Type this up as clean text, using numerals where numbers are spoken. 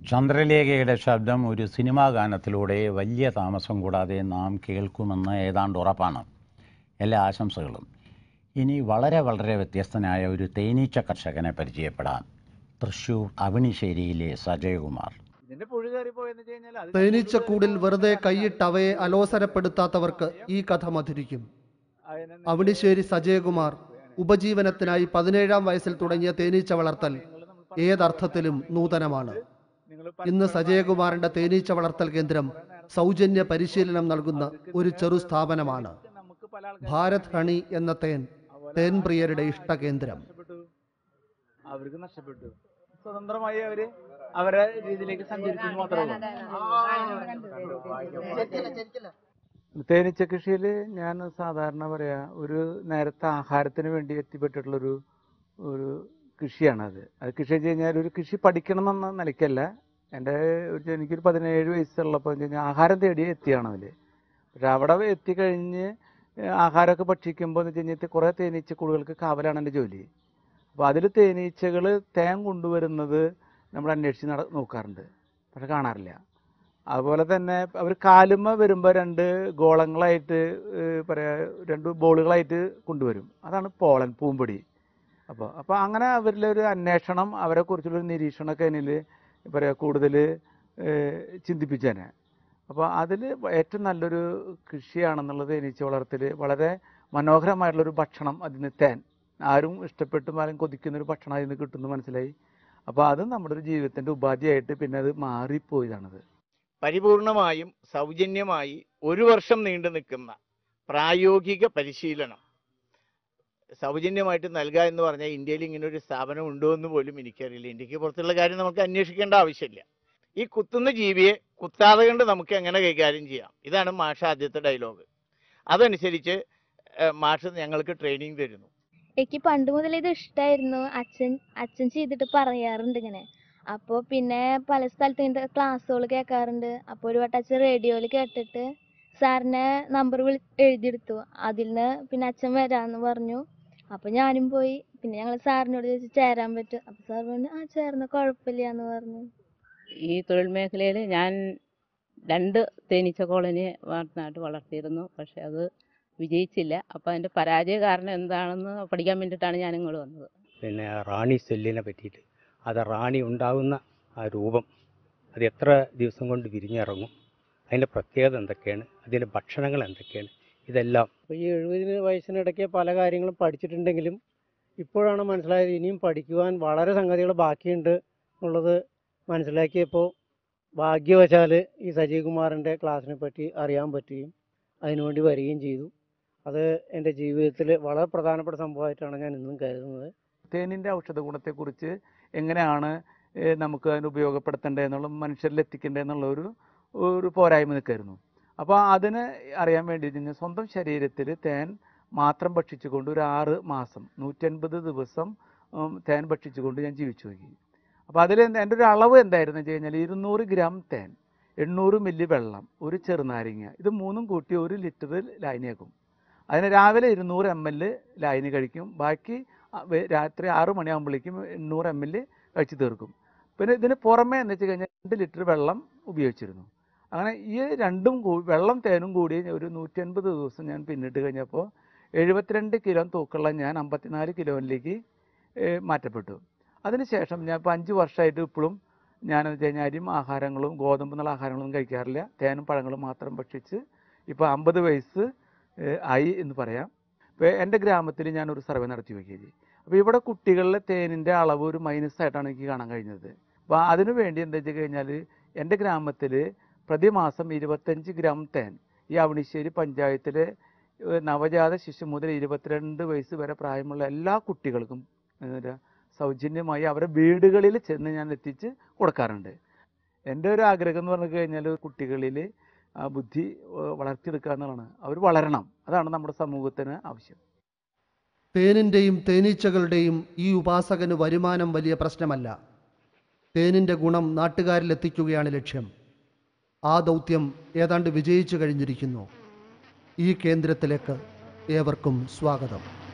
ചന്ദ്രലേഖയുടെ ശബ്ദം ഒരു സിനിമാ ഗാനത്തിലൂടെ വലിയ താമസം കൂടാതെ നാം കേൾക്കുമെന്ന് ഏതാണ്ട് ഉറപ്പാണ്. എല്ലാ ആശംസകളും. ഇനി വളരെ വ്യത്യസ്തനായ ഒരു തേനീച്ച കർഷകനെ പരിചയപ്പെടാം. തൃശ്ശൂർ അവണിശ്ശേരിയിലെ സജയകുമാർ. തേനീച്ചക്കൂടിൽ വെറുതെ കൈയിട്ട് അവയെ അലോസരപ്പെടുത്താത്തവർക്ക് ഈ കഥ മധുരിക്കും. അവണിശ്ശേരി സജയകുമാർ ഉപജീവനത്തിനായി 17-ാം വയസ്സിൽ തുടങ്ങിയ തേനീച്ച വളർത്തൽ ഏതർത്ഥത്തിലും നൂതനമാണ്. ഇന്ന് സജയകുമാറിന്റെ തേനീച്ച വളർത്തൽ കേന്ദ്രം സൗജന്യ പരിശീലനം നൽകുന്ന ഒരു ചെറു സ്ഥാപനമാണ്. ഭാരത് ഹണി എന്ന തേൻ പ്രിയരുടെ ഇഷ്ടകേന്ദ്രം. അവർക്ക് നഷ്ടപ്പെട്ടു. സ്വതന്ത്രമായി അവരെ രീതിയിലേക്ക് സഞ്ചരിക്കുന്നു മാത്രമേ. തേനീച്ച കൃഷിയിൽ ഞാൻ സാധാരണ പറയാ ഒരു നേരത്തെ ആഹാരത്തിന് വേണ്ടി എത്തിപ്പെട്ടിട്ടുള്ളൊരു കൃഷിയാണത്. അത് കൃഷി വെച്ച് കഴിഞ്ഞാൽ ഒരു കൃഷി പഠിക്കണമെന്ന നിലയ്ക്കല്ല. എനിക്കൊരു 17 വയസ്സുള്ളപ്പോൾ കഴിഞ്ഞാൽ ആഹാരം തേടി എത്തിയാണ് അതിൽ. പക്ഷെ അവിടെ എത്തിക്കഴിഞ്ഞ് ആഹാരമൊക്കെ ഭക്ഷിക്കുമ്പോൾ എന്ന് വെച്ച് കഴിഞ്ഞാൽ കുറേ തേനീച്ചക്കൂടുകൾക്ക് കാവലാണ് എൻ്റെ ജോലി. അപ്പോൾ അതിൽ തേനീച്ചകൾ തേൻ കൊണ്ടുവരുന്നത് നമ്മൾ അന്വേഷിച്ച് നോക്കാറുണ്ട്, പക്ഷെ കാണാറില്ല. അതുപോലെ തന്നെ അവർ കാലുമ്മ വരുമ്പോൾ 2 ഗോളങ്ങളായിട്ട് രണ്ട് ബോളുകളായിട്ട് കൊണ്ടുവരും. അതാണ് പോളൻ, പൂമ്പൊടി. അപ്പോൾ അങ്ങനെ അവരിലൊരു അന്വേഷണം, അവരെക്കുറിച്ചുള്ളൊരു നിരീക്ഷണമൊക്കെ എന്നിൽ കൂടുതൽ ചിന്തിപ്പിച്ചേനെ. അപ്പോൾ അതിൽ ഏറ്റവും നല്ലൊരു കൃഷിയാണെന്നുള്ളത് തേനീച്ച വളർത്തൽ. വളരെ മനോഹരമായിട്ടുള്ളൊരു ഭക്ഷണം അതിന് തേൻ. ആരും ഇഷ്ടപ്പെട്ടും ആരും കൊതിക്കുന്നൊരു ഭക്ഷണം അതിൽ നിന്ന് കിട്ടുമെന്ന് മനസ്സിലായി. അപ്പോൾ അത് നമ്മുടെ ഒരു ജീവിതത്തിൻ്റെ ഉപാധിയായിട്ട് പിന്നെ അത് മാറിപ്പോയതാണത്. പരിപൂർണമായും സൗജന്യമായി 1 വർഷം നീണ്ടു നിൽക്കുന്ന പ്രായോഗിക പരിശീലനം സൗജന്യമായിട്ട് നൽകുക എന്ന് പറഞ്ഞാൽ ഇന്ത്യയിൽ ഇങ്ങനെ ഒരു സ്ഥാപനം ഉണ്ടോ എന്ന് പോലും എനിക്കറിയില്ല. ഇന്ത്യക്ക് പുറത്തുള്ള കാര്യം നമുക്ക് അന്വേഷിക്കേണ്ട ആവശ്യമില്ല. ഈ കുത്തുന്ന ജീവിയെ കുത്താതെ കൊണ്ട് നമുക്ക് എങ്ങനെ കൈകാര്യം ചെയ്യാം, ഇതാണ് മാഷ ആദ്യത്തെ ഡയലോഗ്. അതനുസരിച്ച് മാഷ് ഞങ്ങൾക്ക് ട്രെയിനിങ് തരുന്നു. എനിക്ക് പണ്ട് മുതൽ ഇത് ഇഷ്ടമായിരുന്നു. അച്ഛൻ ചെയ്തിട്ട് പറയാറുണ്ട് ഇങ്ങനെ. അപ്പോൾ പിന്നെ പല സ്ഥലത്ത് ഇതിൻ്റെ ക്ലാസ്സുകൾ കേൾക്കാറുണ്ട്. അപ്പോൾ ഒരു വട്ടം അച്ഛൻ റേഡിയോയിൽ കേട്ടിട്ട് സാറിനെ നമ്പർ എഴുതിയെടുത്തു. അതിൽ നിന്ന് പിന്നെ അച്ഛൻ വരാമെന്ന് പറഞ്ഞു. അപ്പോൾ ഞാനും പോയി. പിന്നെ ഞങ്ങൾ സാറിനോട് ചോദിച്ചു ചേരാൻ പറ്റും. അപ്പോൾ സാർ പറഞ്ഞു ചേർന്ന കുഴപ്പമില്ല എന്ന് പറഞ്ഞു. ഈ തൊഴിൽ മേഖലയിൽ ഞാൻ 2 തേനീച്ച കോളനി നാട്ടിൽ വളർത്തിയിരുന്നു. പക്ഷെ അത് വിജയിച്ചില്ല. അപ്പോൾ അതിൻ്റെ പരാജയ കാരണം എന്താണെന്ന് പഠിക്കാൻ വേണ്ടിയിട്ടാണ് ഞാൻ ഇങ്ങോട്ട് വന്നത്. പിന്നെ റാണി സെല്ലിനെ പറ്റിയിട്ട്, അത് റാണി ഉണ്ടാകുന്ന ആ രൂപം, അത് എത്ര ദിവസം കൊണ്ട് വിരിഞ്ഞിറങ്ങും, അതിൻ്റെ പ്രത്യേകത എന്തൊക്കെയാണ്, അതിൻ്റെ ഭക്ഷണങ്ങൾ എന്തൊക്കെയാണ്, ഇതെല്ലാം. അപ്പോൾ ഈ 70 വയസ്സിനിടയ്ക്ക് പല കാര്യങ്ങളും പഠിച്ചിട്ടുണ്ടെങ്കിലും ഇപ്പോഴാണ് മനസ്സിലായത് ഇനിയും പഠിക്കുവാൻ വളരെ സംഗതികൾ ബാക്കിയുണ്ട് എന്നുള്ളത് മനസ്സിലാക്കിയപ്പോൾ ഭാഗ്യവശാൽ ഈ സജീവകുമാറിൻ്റെ ക്ലാസ്സിനെ പറ്റി അറിയാൻ പറ്റുകയും അതിനുവേണ്ടി വരികയും ചെയ്തു. അത് എൻ്റെ ജീവിതത്തിൽ വളരെ പ്രധാനപ്പെട്ട സംഭവമായിട്ടാണ് ഞാൻ ഇന്നും കരുതുന്നത്. തേനിൻ്റെ ഔഷധ ഗുണത്തെക്കുറിച്ച് എങ്ങനെയാണ് നമുക്ക് അതിന് ഉപയോഗപ്പെടുത്തേണ്ടത് എന്നുള്ള മനുഷ്യരിൽ എത്തിക്കേണ്ടത് എന്നുള്ള ഒരു പോരായ്മ നിൽക്കായിരുന്നു. അപ്പോൾ അതിന് അറിയാൻ വേണ്ടി സ്വന്തം ശരീരത്തിൽ തേൻ മാത്രം ഭക്ഷിച്ചുകൊണ്ട് ഒരു 6 മാസം 150 ദിവസം തേൻ ഭക്ഷിച്ചുകൊണ്ട് ഞാൻ ജീവിച്ചു നോക്കി. അപ്പോൾ അതിൽ എൻ്റെ ഒരു അളവ് എന്തായിരുന്നു വെച്ച് കഴിഞ്ഞാൽ 200 ഗ്രാം തേൻ, 800 മില്ലി വെള്ളം, ഒരു ചെറുനാരങ്ങ, ഇത് 3ഉം കൂട്ടി 1 ലിറ്റർ ലായനിയാക്കും. അതിന് രാവിലെ 200 ml ലായനി കഴിക്കും. ബാക്കി രാത്രി 6 മണിയാകുമ്പോഴേക്കും 800 ml കഴിച്ച് തീർക്കും. പിന്നെ ഇതിന് പുറമേ എന്ന് വെച്ച് കഴിഞ്ഞാൽ 2 ലിറ്റർ വെള്ളം ഉപയോഗിച്ചിരുന്നു. അങ്ങനെ ഈ രണ്ടും വെള്ളം തേനും കൂടി ഒരു 150 ദിവസം ഞാൻ പിന്നിട്ട് കഴിഞ്ഞപ്പോൾ 72 കിലോ തൂക്കമുള്ള ഞാൻ 54 കിലോയിലേക്ക് മാറ്റപ്പെട്ടു. അതിനുശേഷം ഞാൻ ഇപ്പോൾ 5 വർഷമായിട്ട് ഇപ്പോഴും ഞാനെന്ന് വെച്ച് കഴിഞ്ഞാൽ അരിയും ആഹാരങ്ങളും ഗോതമ്പ് എന്നുള്ള ആഹാരങ്ങളൊന്നും കഴിക്കാറില്ല. തേനും പഴങ്ങളും മാത്രം ഭക്ഷിച്ച് ഇപ്പോൾ 50 വയസ്സ് ആയി എന്ന് പറയാം. ഇപ്പോൾ എൻ്റെ ഗ്രാമത്തിൽ ഞാനൊരു സർവേ നടത്തി നോക്കിയത്. അപ്പോൾ ഇവിടെ കുട്ടികളിലെ തേനിൻ്റെ അളവ് ഒരു മൈനസായിട്ടാണ് എനിക്ക് കാണാൻ കഴിഞ്ഞത്. അപ്പോൾ അതിനു വേണ്ടി എന്താ വെച്ച് കഴിഞ്ഞാൽ എൻ്റെ ഗ്രാമത്തിൽ പ്രതിമാസം 25 ഗ്രാം തേൻ ഈ അവണിശ്ശേരി പഞ്ചായത്തിലെ നവജാത ശിശു മുതൽ 22 വയസ്സ് വരെ പ്രായമുള്ള എല്ലാ കുട്ടികൾക്കും സൗജന്യമായി അവരുടെ വീടുകളിൽ ചെന്ന് ഞാൻ എത്തിച്ച് കൊടുക്കാറുണ്ട്. എൻ്റെ ഒരു ആഗ്രഹം എന്ന് പറഞ്ഞു കഴിഞ്ഞാൽ കുട്ടികളിൽ ബുദ്ധി വളർത്തിയെടുക്കുക എന്നുള്ളതാണ്. അവർ വളരണം. അതാണ് നമ്മുടെ സമൂഹത്തിന് ആവശ്യം. തേനിൻ്റെയും തേനീച്ചകളുടെയും ഈ ഉപാസകന് വരുമാനം വലിയ പ്രശ്നമല്ല. തേനിൻ്റെ ഗുണം നാട്ടുകാരിലെത്തിക്കുകയാണ് ലക്ഷ്യം. ആ ദൗത്യം ഏതാണ്ട് വിജയിച്ചു കഴിഞ്ഞിരിക്കുന്നു. ഈ കേന്ദ്രത്തിലേക്ക് ഏവർക്കും സ്വാഗതം.